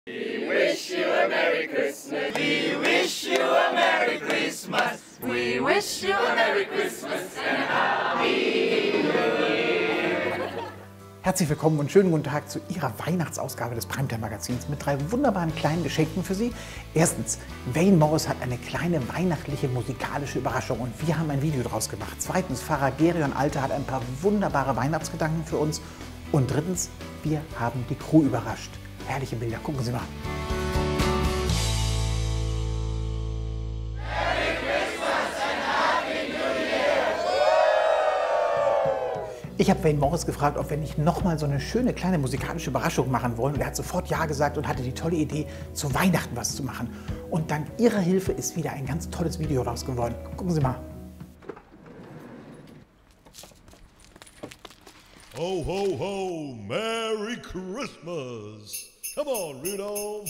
We wish you a Merry Christmas. We wish you a Merry Christmas. We wish you a Merry Christmas and a Happy New Year. Herzlich willkommen und schönen guten Tag zu Ihrer Weihnachtsausgabe des Primetime Magazins mit 3 wunderbaren kleinen Geschenken für Sie. Erstens, Wayne Morris hat eine kleine weihnachtliche musikalische Überraschung und wir haben ein Video draus gemacht. Zweitens, Pfarrer Gerion Alter hat ein paar wunderbare Weihnachtsgedanken für uns. Und drittens, wir haben die Crew überrascht. Herrliche Bilder, gucken Sie mal. Ich habe Wayne Morris gefragt, ob wir nicht nochmal so eine schöne kleine musikalische Überraschung machen wollen. Und er hat sofort Ja gesagt und hatte die tolle Idee, zu Weihnachten was zu machen. Und dank Ihrer Hilfe ist wieder ein ganz tolles Video raus geworden. Gucken Sie mal. Ho, ho, ho, Merry Christmas. Come on, Rudolph.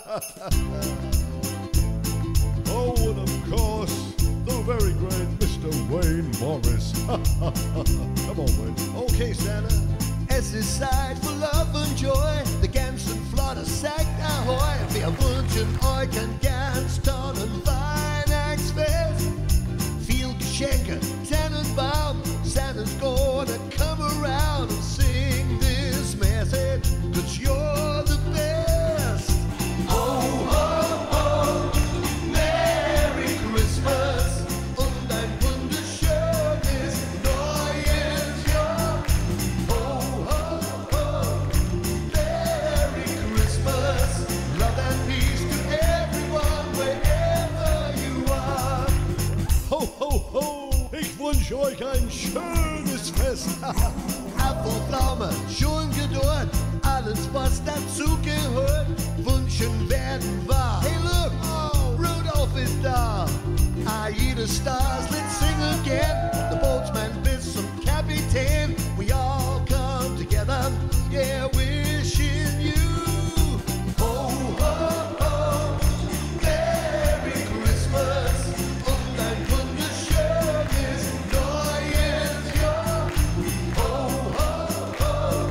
Oh, and of course, the very great Mr. Wayne Morris. Come on, Wayne. Okay, Santa. Es ist Zeit für Love und Joy. Die ganzen Flotte sagt Ahoi. Wir wünschen euch ein ganz tolles Weihnachtsfest. Viel Geschenke, Tannenbaum. Santa's gonna come around and sing this message. 'Cause you're the best. Ho, ho, ho. Merry Christmas. Und ein wunderschönes neues Jahr. Ho, ho, ho. Merry Christmas. Love and peace to everyone wherever you are. Ho, ho, ho. Ich wünsche euch ein schönes Fest. Apfelpflaume, schon Geduld, alles was dazu gehört, Wünschen werden wahr. Hey look, oh, Rudolph ist da. Aida stars, let's sing again. The boatsman bis zum Kapitän, we all come together, yeah, wishing you. Ho, ho, ho, Merry Christmas und ein wunderschönes neues Jahr. Ho, ho, ho,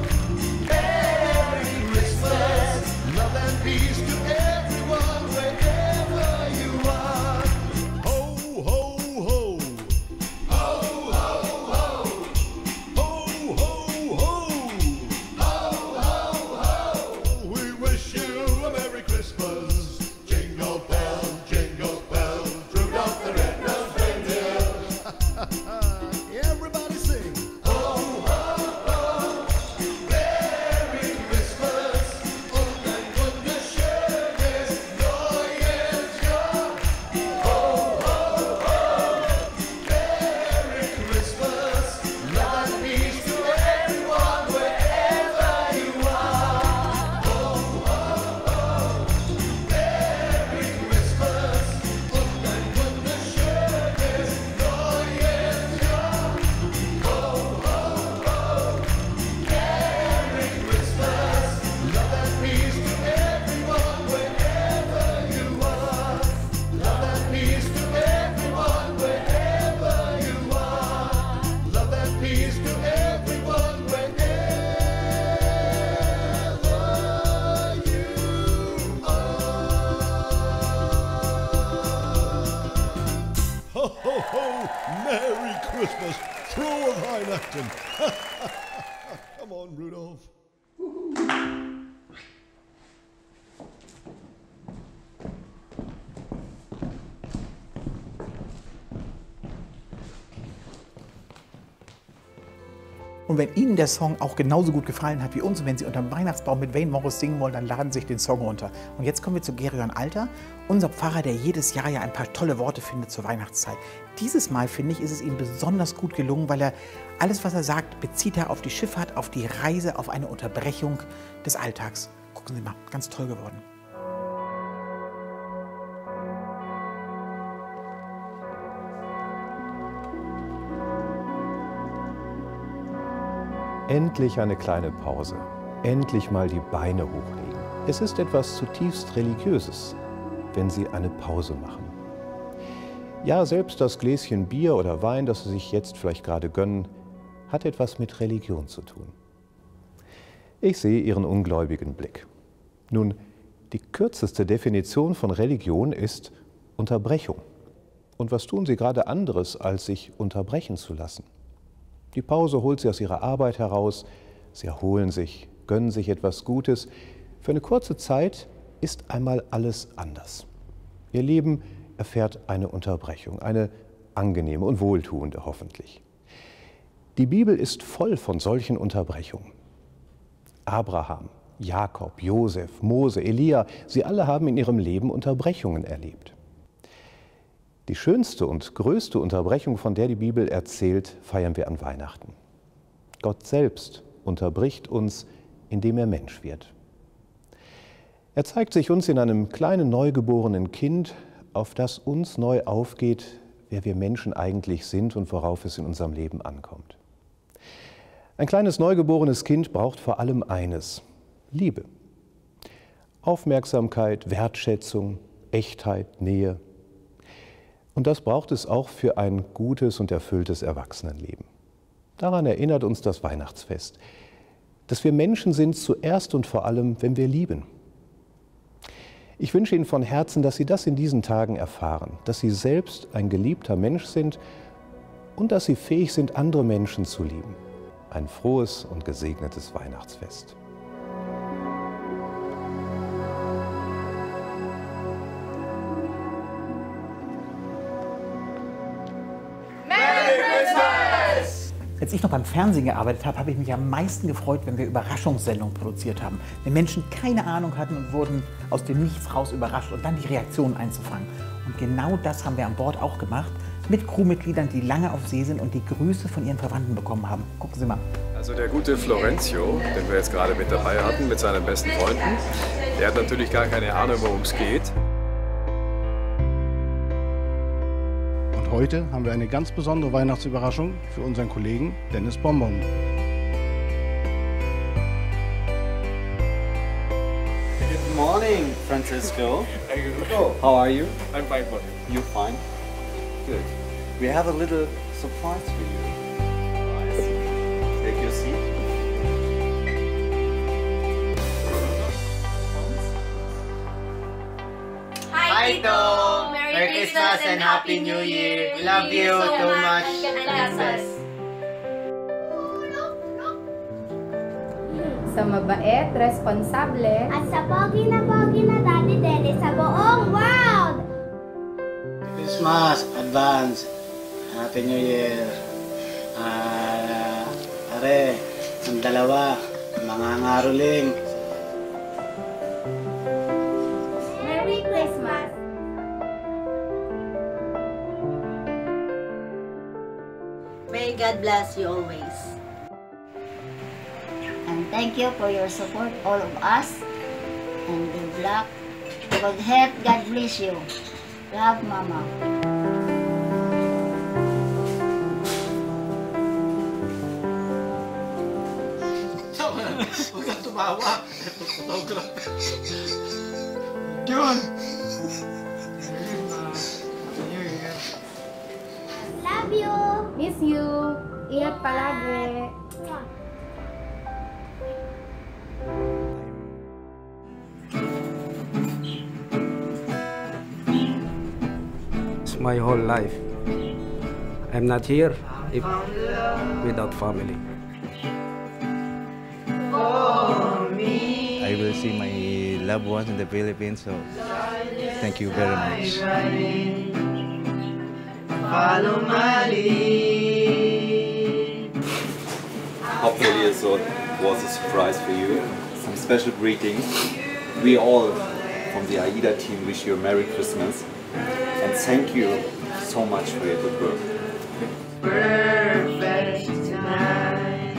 Merry Christmas, love and peace to everyone wherever you are. Ho, ho, ho. Ho, ho, ho, Ho, ho, ho. ho, ho, ho. We wish you a Merry Christmas. Jingle bells, Rudolph the red-nosed reindeer. Everybody sing. Ho, ho, ho, Merry Christmas und ein wunderschönes neues Jahr. Ho, ho, ho, Merry Christmas, love and peace to everyone wherever you are. Ho, ho, ho, Merry Christmas und ein wunderschönes neues Jahr. Ho, ho, ho, Merry Christmas, love and peace to everyone wherever you are. Love and peace to everyone wherever you are. Love and peace to everyone wherever you are. Ho, ho, ho. Merry Christmas. Frohe Weihnachten. Come on, Rudolph. Und wenn Ihnen der Song auch genauso gut gefallen hat wie uns und wenn Sie unterm Weihnachtsbaum mit Wayne Morris singen wollen, dann laden Sie sich den Song runter. Und jetzt kommen wir zu Gerion Alter, unser Pfarrer, der jedes Jahr ja ein paar tolle Worte findet zur Weihnachtszeit. Dieses Mal, finde ich, ist es ihm besonders gut gelungen, weil er alles, was er sagt, bezieht er auf die Schifffahrt, auf die Reise, auf eine Unterbrechung des Alltags. Gucken Sie mal, ganz toll geworden. Endlich eine kleine Pause. Endlich mal die Beine hochlegen. Es ist etwas zutiefst Religiöses, wenn Sie eine Pause machen. Ja, selbst das Gläschen Bier oder Wein, das Sie sich jetzt vielleicht gerade gönnen, hat etwas mit Religion zu tun. Ich sehe Ihren ungläubigen Blick. Nun, Die kürzeste Definition von Religion ist Unterbrechung. Und was tun Sie gerade anderes, als sich unterbrechen zu lassen? Die Pause holt Sie aus Ihrer Arbeit heraus, Sie erholen sich, gönnen sich etwas Gutes. Für eine kurze Zeit ist einmal alles anders. Ihr Leben erfährt eine Unterbrechung, eine angenehme und wohltuende hoffentlich. Die Bibel ist voll von solchen Unterbrechungen. Abraham, Jakob, Josef, Mose, Elia, sie alle haben in ihrem Leben Unterbrechungen erlebt. Die schönste und größte Unterbrechung, von der die Bibel erzählt, feiern wir an Weihnachten. Gott selbst unterbricht uns, indem er Mensch wird. Er zeigt sich uns in einem kleinen neugeborenen Kind, auf das uns neu aufgeht, wer wir Menschen eigentlich sind und worauf es in unserem Leben ankommt. Ein kleines neugeborenes Kind braucht vor allem eines: Liebe. Aufmerksamkeit, Wertschätzung, Echtheit, Nähe. Und das braucht es auch für ein gutes und erfülltes Erwachsenenleben. Daran erinnert uns das Weihnachtsfest, dass wir Menschen sind zuerst und vor allem, wenn wir lieben. Ich wünsche Ihnen von Herzen, dass Sie das in diesen Tagen erfahren, dass Sie selbst ein geliebter Mensch sind und dass Sie fähig sind, andere Menschen zu lieben. Ein frohes und gesegnetes Weihnachtsfest. Als ich noch beim Fernsehen gearbeitet habe, habe ich mich am meisten gefreut, wenn wir Überraschungssendungen produziert haben. Wenn Menschen keine Ahnung hatten und wurden aus dem Nichts raus überrascht und dann die Reaktionen einzufangen. Und genau das haben wir an Bord auch gemacht, mit Crewmitgliedern, die lange auf See sind und die Grüße von ihren Verwandten bekommen haben. Gucken Sie mal. Also der gute Florenzio, den wir jetzt gerade mit dabei hatten, mit seinen besten Freunden, der hat natürlich gar keine Ahnung, worum es geht. Und heute haben wir eine ganz besondere Weihnachtsüberraschung für unseren Kollegen Dennis Bonbon. Good morning, Francisco. Oh, how are you? I'm fine, buddy. You fine? Good. We have a little surprise for you. Take your seat. Hi, Tito! Merry Christmas and Happy New Year! We love you so much! Sa mabait, responsable, at sa pogi na Daddy Dennis sa buong world! Christmas, advance, Happy New Year. Are, ang dalawa, mga ngaruling. Merry Christmas! May God bless you always. And thank you for your support, all of us. And good luck. Good health, God bless you. Love, Mama. Huwag kang tumawa. Photograph. John! Love you! miss you. Ingat palagi. It's my whole life. I'm not here without family. I will see my loved ones in the Philippines, so thank you very much. Follow my lead. Hopefully it was a surprise for you. Some special greetings. We all from the AIDA team wish you a Merry Christmas and thank you so much for your good work. Perfect tonight.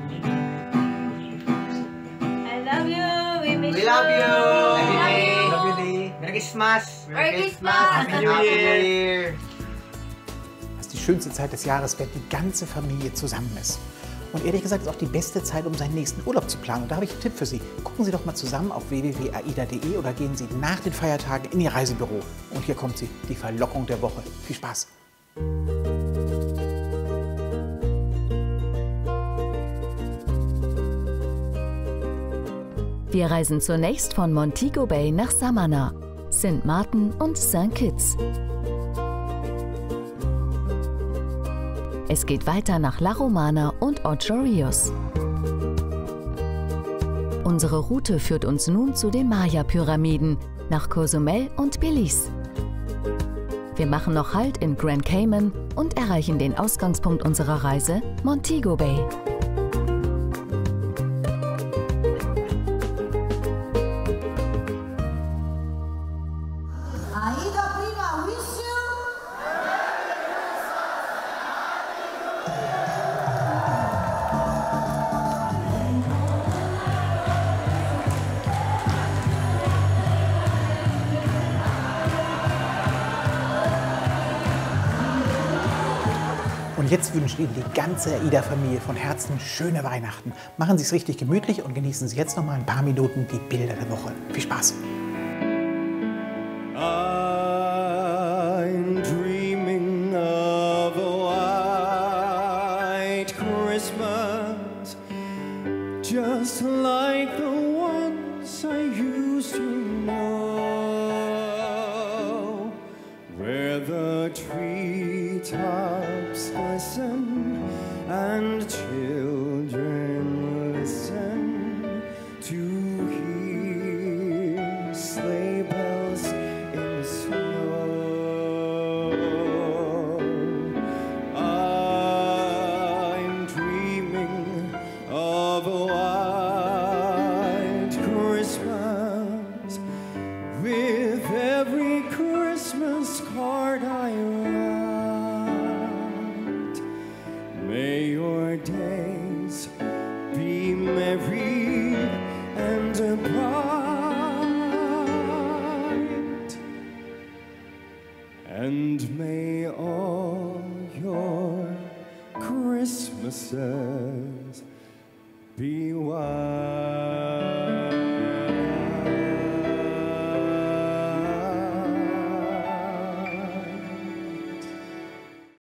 I love you. We love you. Merry Christmas. Merry Christmas. Happy New Year. Das ist die schönste Zeit des Jahres, wenn die ganze Familie zusammen ist. Und ehrlich gesagt ist auch die beste Zeit, um seinen nächsten Urlaub zu planen. Und da habe ich einen Tipp für Sie. Gucken Sie doch mal zusammen auf www.aida.de oder gehen Sie nach den Feiertagen in Ihr Reisebüro. Und hier kommt sie, die Verlockung der Woche. Viel Spaß! Wir reisen zunächst von Montego Bay nach Samana, St. Martin und St. Kitts. Es geht weiter nach La Romana und Ocho Rios. Unsere Route führt uns nun zu den Maya-Pyramiden, nach Cozumel und Belize. Wir machen noch Halt in Grand Cayman und erreichen den Ausgangspunkt unserer Reise, Montego Bay. Und jetzt wünscht Ihnen die ganze AIDA-Familie von Herzen schöne Weihnachten. Machen Sie es richtig gemütlich und genießen Sie jetzt noch mal ein paar Minuten die Bilder der Woche. Viel Spaß! I'm dreaming of a white Christmas, just like the ones I used to know, where the treetops glisten and children listen to hear sleigh bells in the snow. I'm dreaming of a white Christmas, with every Christmas card I write. May your days be merry and bright, and may all your Christmases